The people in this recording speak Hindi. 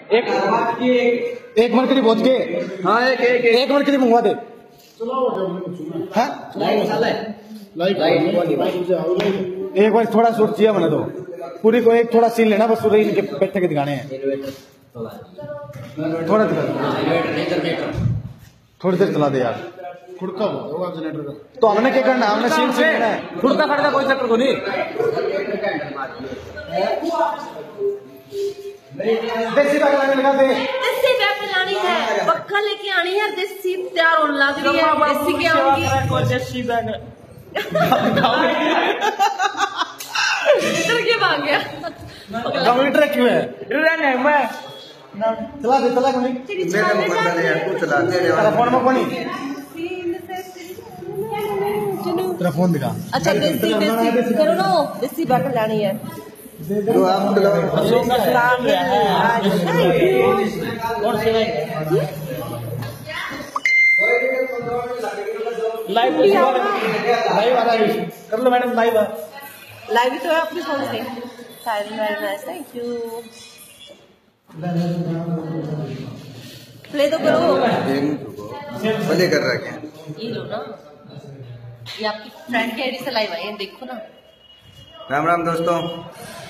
एक मरकरी पहुंच के। हाँ एक मरकरी मंगवा दे। एक बार थोड़ा शूट चाहिए मैंने तो पूरी को एक थोड़ा सीन लेना बस पूरे इनके बैठे के दिखाने हैं। थोड़ा थोड़ी देर चला दे यार। खुड़का होगा जनरेटर का तो हमने क्या करना हमने सीन से खुड़का खड़का कोई चक्कर को नहीं। देसी बैग लगा दे। देसी बैग लानी है पक्का लेके आनी है। देसी तैयार होने लग रही है। देसी के आऊंगी देसी बैग इधर के भाग गया। कंप्यूटर क्यों है रहने मैं चला दे चला कोनी मेरे मोबाइल ले यार तू चला दे फोन में कोनी तेरा फोन दिखा। अच्छा देसी करो ना देसी बैग लानी है जो आप सलाम है और से लाइव लाइव आ रहा है कर लो मैडम लाइव लाइव तो है अपने फोन से। Very nice thank you. Play तो करो प्ले कर रहा क्या ये लो ना ये आपकी फ्रेंड की आईडी से लाइव आई है देखो ना। राम राम दोस्तों।